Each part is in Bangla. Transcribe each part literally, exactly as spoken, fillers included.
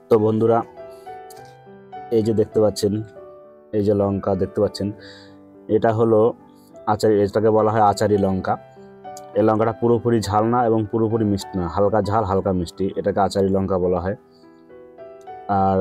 তো বন্ধুরা, এই যে দেখতে পাচ্ছেন, এই যে লঙ্কা দেখতে পাচ্ছেন, এটা হলো আচারি, এটাকে বলা হয় আচারি লঙ্কা। এই লঙ্কাটা পুরোপুরি ঝাল না এবং পুরোপুরি মিষ্টি না, হালকা ঝাল হালকা মিষ্টি, এটাকে আচারি লঙ্কা বলা হয়। আর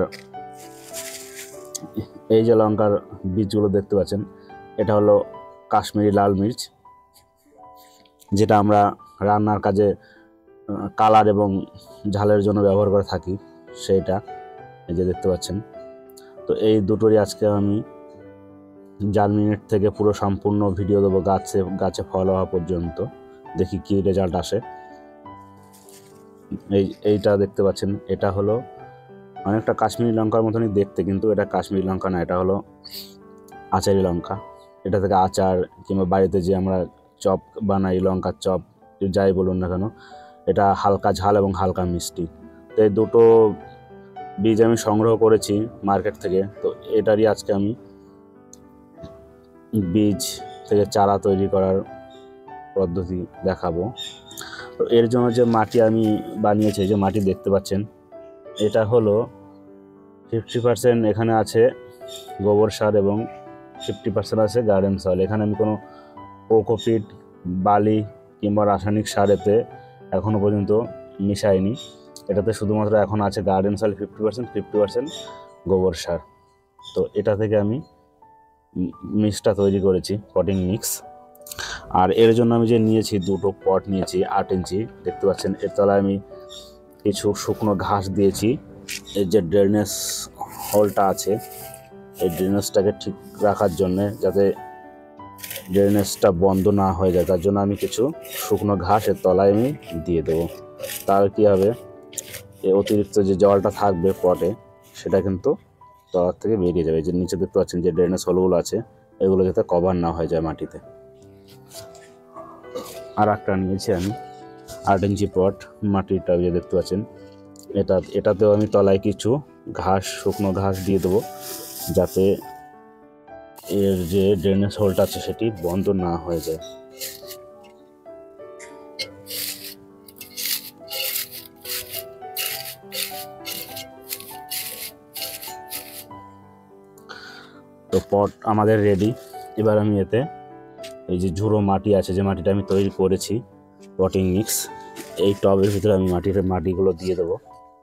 এই যে লঙ্কার বীজগুলো দেখতে পাচ্ছেন, এটা হলো কাশ্মীরি লাল মির্চ, যেটা আমরা রান্নার কাজে কালার এবং ঝালের জন্য ব্যবহার করে থাকি, সেইটা এই যে দেখতে পাচ্ছেন। তো এই দুটোরই আজকে আমি জার্মিনেট থেকে পুরো সম্পূর্ণ ভিডিও দেবো, গাছে গাছে ফল হওয়া পর্যন্ত, দেখি কি রেজাল্ট আসে। এই এইটা দেখতে পাচ্ছেন, এটা হলো অনেকটা কাশ্মীরি লঙ্কার মতনই দেখতে, কিন্তু এটা কাশ্মীরি লঙ্কা না, এটা হলো আচারি লঙ্কা। এটা থেকে আচার কিংবা বাড়িতে যে আমরা চপ বানাই, লঙ্কার চপ যাই বলুন না কেন, এটা হালকা ঝাল এবং হালকা মিষ্টি। তো এই দুটো বীজ আমি সংগ্রহ করেছি মার্কেট থেকে। তো এটারই আজকে আমি বীজ থেকে চারা তৈরি করার পদ্ধতি দেখাবো। তো এর জন্য যে মাটি আমি বানিয়েছি, যে মাটি দেখতে পাচ্ছেন, এটা হলো ফিফটি পার্সেন্ট এখানে আছে গোবর সার এবং ফিফটি পার্সেন্ট আছে গার্ডেন সয়েল। এখানে আমি কোনো কোকোপিট, বালি কিংবা রাসায়নিক সার এতে এখনও পর্যন্ত মিশাইনি। এটাতে শুধুমাত্র এখন আছে garden soil fifty percent, fifty percent গোবর সার। তো এটা থেকে আমি মিক্সটা তৈরি করেছি, পটিং মিক্স। আর এর জন্য আমি যে নিয়েছি, দুটো পট নিয়েছি আট ইঞ্চি, দেখতে পাচ্ছেন। এর তলায় আমি কিছু শুকনো ঘাস দিয়েছি। এর যে ড্রেনেজ হোলটা আছে, এই ড্রেনেজটাকে ঠিক রাখার জন্যে, যাতে ড্রেনেজটা বন্ধ না হয়ে যায়, তার জন্য আমি কিছু শুকনো ঘাস এর তলায় আমি দিয়ে দেবো। তার কী হবে, এই অতিরিক্ত যে জলটা থাকবে পটে, সেটা কিন্তু তলার থেকে বেরিয়ে যাবে। যে নিচে দেখতে পাচ্ছেন যে ড্রেনেজ হোলগুলো আছে, এগুলো যাতে কভার না হয়ে যায় মাটিতে। আর একটা নিয়েছি আমি আট ইঞ্চি পট, মাটিটা যে দেখতে পাচ্ছেন, এটা এটাতেও আমি তলায় কিছু ঘাস, শুকনো ঘাস দিয়ে দেবো, যাতে এর যে ড্রেনেজ হোলটা আছে সেটি বন্ধ না হয়ে যায়। তো পট আমাদের রেডি। এবার আমি এতে এই যে ঝুড়ো মাটি আছে, যে মাটিটা আমি তৈরি করেছি পটিং মিক্স, এই টবের ভিতরে আমি মাটির মাটিগুলো দিয়ে দেবো।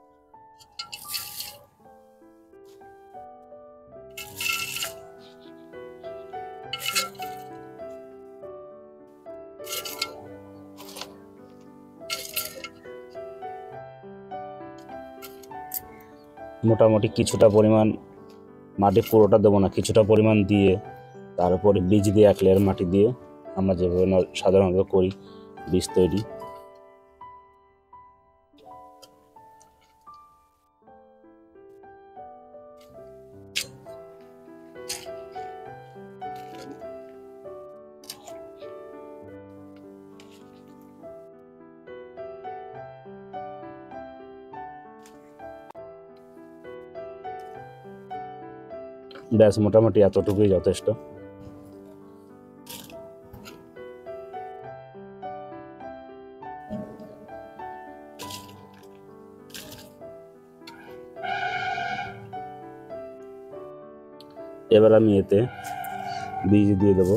মোটামুটি কিছুটা পরিমাণ মাটি, পুরোটা দেবো না, কিছুটা পরিমাণ দিয়ে তার উপরে বীজ দিয়ে এক লেয়ার মাটি দিয়ে আমরা যেভাবে সাধারণত করি বীজ তৈরি। ব্যাস, মোটামুটি এতটুকুই যথেষ্ট। এবার আমি এতে বীজ দিয়ে দেবো।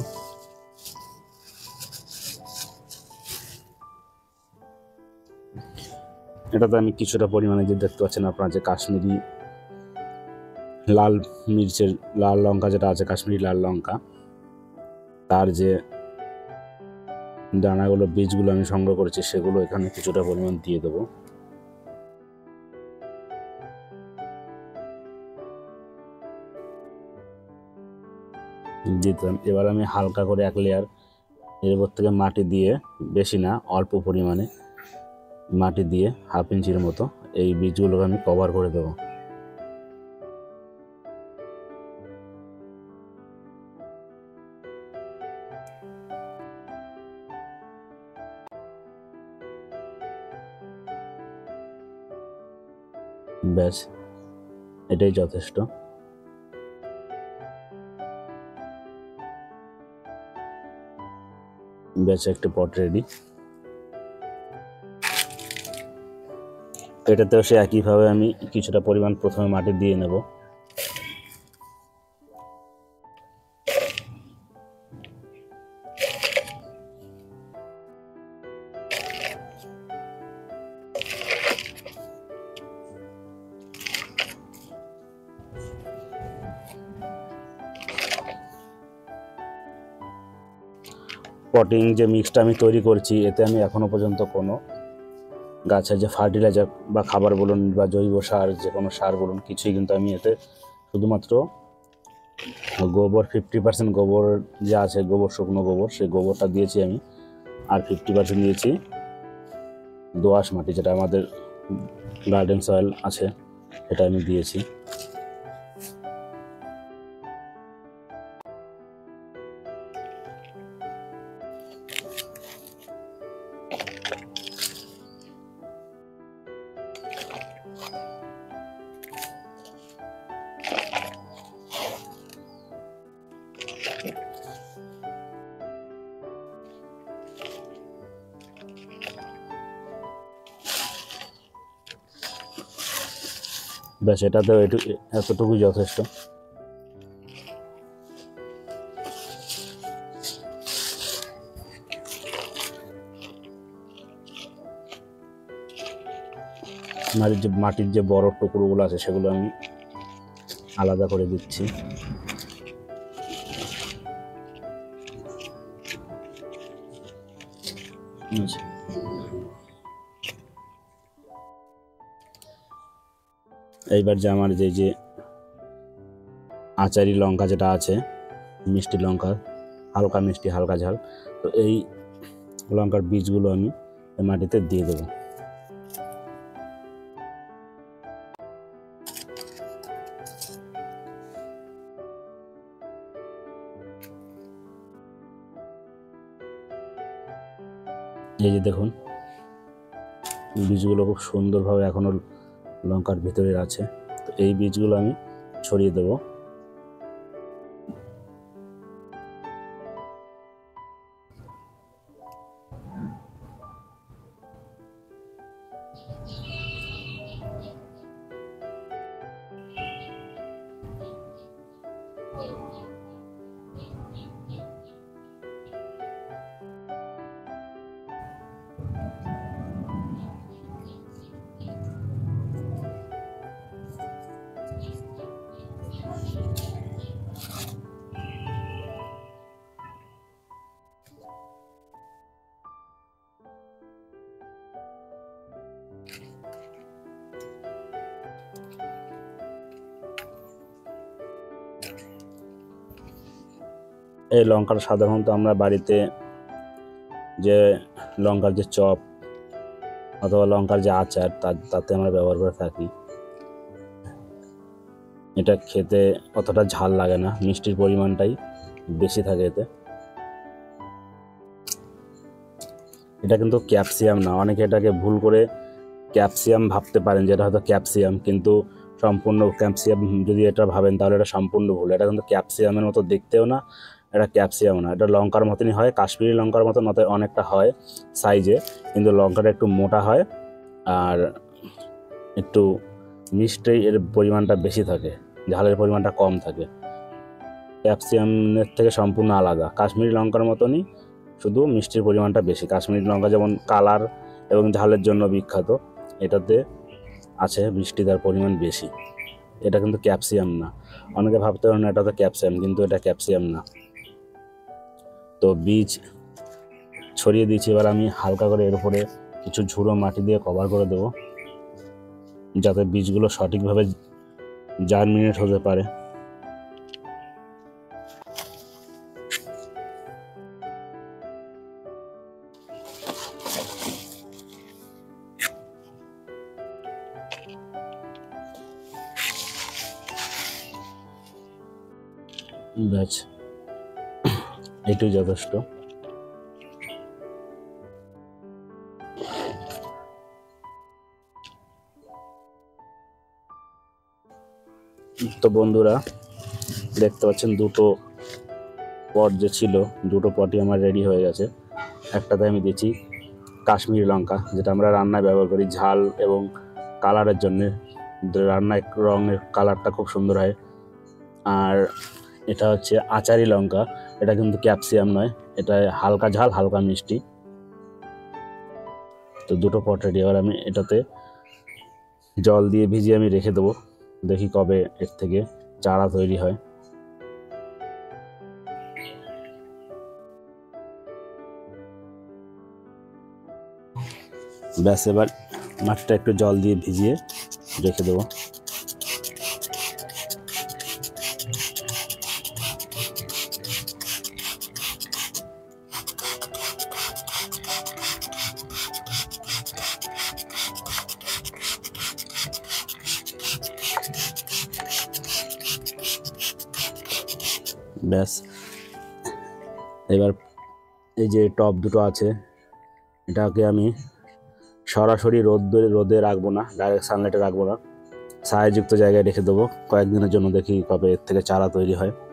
এটাতে আমি কিছুটা পরিমাণে, যে দেখতে পাচ্ছেন আপনারা, যে কাশ্মীরি লাল মির্চের, লাল লঙ্কা যেটা আছে, কাশ্মীরি লাল লঙ্কা, তার যে দানাগুলো, বীজগুলো আমি সংগ্রহ করেছি, সেগুলো এখানে কিছুটা পরিমাণ দিয়ে দেবো। দিতাম। এবার আমি হালকা করে এক লেয়ার এর উপর থেকে মাটি দিয়ে, বেশি না, অল্প পরিমাণে মাটি দিয়ে হাফ ইঞ্চির মতো এই বীজগুলোকে আমি কভার করে দেবো। ব্যাস, এটাই যথেষ্ট। ব্যাস, একটা পট রেডি। এটাতেও সে একইভাবে আমি কিছুটা পরিমাণ প্রথমে মাটি দিয়ে নেব। পটিং যে মিক্সটা আমি তৈরি করছি, এতে আমি এখনো পর্যন্ত কোনো গাছের যে ফার্টিলাইজার বা খাবার বলুন বা জৈব সার, যে কোনো সার বলুন, কিছুই কিন্তু আমি এতে শুধুমাত্র গোবর ফিফটি পার্সেন্ট গোবর যে আছে, গোবর শুকনো গোবর, সেই গোবরটা দিয়েছি আমি, আর ফিফটি পার্সেন্ট দিয়েছি দোআঁশ মাটি, যেটা আমাদের গার্ডেন সয়েল আছে, সেটা আমি দিয়েছি। ব্যাস, এটাতেও একটু এতটুকুই যথেষ্ট। মাটির যে মাটির যে বড় টুকরোগুলো আছে সেগুলো আমি আলাদা করে দিচ্ছি। এইবার যে আমার যে যে আচারি লঙ্কা যেটা আছে, মিষ্টি লঙ্কা, হালকা মিষ্টি হালকা ঝাল, তো এই লঙ্কার বীজগুলো আমি মাটিতে দিয়ে দেবো। এই যে দেখুন, বীজগুলো খুব সুন্দরভাবে এখনো লঙ্কার ভিতরে আছে, তো এই বীজগুলো আমি ছড়িয়ে দেব। এই লঙ্কাটা সাধারণত আমরা বাড়িতে যে লঙ্কার যে চপ অথবা লঙ্কার যে আচার, তাতে আমরা ব্যবহার করে থাকি। এটা খেতে অতটা ঝাল লাগে না, মিষ্টির পরিমাণটাই বেশি থাকে এতে। এটা কিন্তু ক্যাপসিয়াম না, অনেকে এটাকে ভুল করে ক্যাপসিয়াম ভাবতে পারেন, যেটা হয়তো ক্যাপসিয়াম, কিন্তু সম্পূর্ণ ক্যাপসিয়াম যদি এটা ভাবেন তাহলে এটা সম্পূর্ণ ভুল। এটা কিন্তু ক্যাপসিয়ামের মতো দেখতেও না, এটা ক্যাপসিয়াম না, এটা লঙ্কার মতনই হয়, কাশ্মীরি লঙ্কার মতন অনেকটা হয় সাইজে, কিন্তু লঙ্কাটা একটু মোটা হয় আর একটু মিষ্টি এর পরিমাণটা বেশি থাকে, ঝালের পরিমাণটা কম থাকে। ক্যাপসিয়ামের থেকে সম্পূর্ণ আলাদা, কাশ্মীরি লঙ্কার মতনই, শুধু মিষ্টির পরিমাণটা বেশি। কাশ্মীরি লঙ্কা যেমন কালার এবং ঝালের জন্য বিখ্যাত, এটাতে আছে মিষ্টিদার পরিমাণ বেশি। এটা কিন্তু ক্যাপসিয়াম না, অনেকে ভাবতে পারেন এটা তো ক্যাপসিয়াম, কিন্তু এটা ক্যাপসিয়াম না। তো বীজ ছড়িয়ে দিয়েছি, এবার আমি হালকা করে এর উপরে কিছু ঝুড়ো মাটি দিয়ে কভার করে দেবো, যাতে বীজগুলো সঠিকভাবে জার্মিনেট হতে পারে। ব্যাস, এটুই যথেষ্ট। তো বন্ধুরা, দেখতে পাচ্ছেন দুটো পট যে ছিল, দুটো পটই আমার রেডি হয়ে গেছে। একটাতে আমি দিচ্ছি কাশ্মীরি লঙ্কা, যেটা আমরা রান্নায় ব্যবহার করি, ঝাল এবং কালারের জন্যে, রান্নায় রঙের কালারটা খুব সুন্দর হয়। আর এটা হচ্ছে আচারি লঙ্কা, এটা কিন্তু ক্যাপসিয়াম নয়, এটা হালকা ঝাল হালকা মিষ্টি। তো দুটো পট রেডি। এবার আমি এটাতে জল দিয়ে ভিজিয়ে আমি রেখে দেবো, দেখি কবে এর থেকে চারা তৈরি হয়। ব্যাস, এবার মাটিটা একটু জল দিয়ে ভিজিয়ে রেখে দেবো। ব্যাস, এবার এই যে টব দুটো আছে, এটাকে আমি সরাসরি রোদ রোদে রাখবো না, ডাইরেক্ট সানলাইটে রাখবো না, ছায়াযুক্ত জায়গায় রেখে দেবো কয়েকদিনের জন্য, দেখি কবে এর থেকে চারা তৈরি হয়।